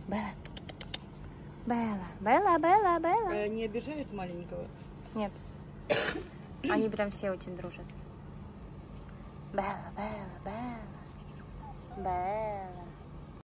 Белла. Белла, Белла, Белла, Белла. Не обижают маленького? Нет. Они прям все очень дружат. Белла, Белла, Белла. Белла.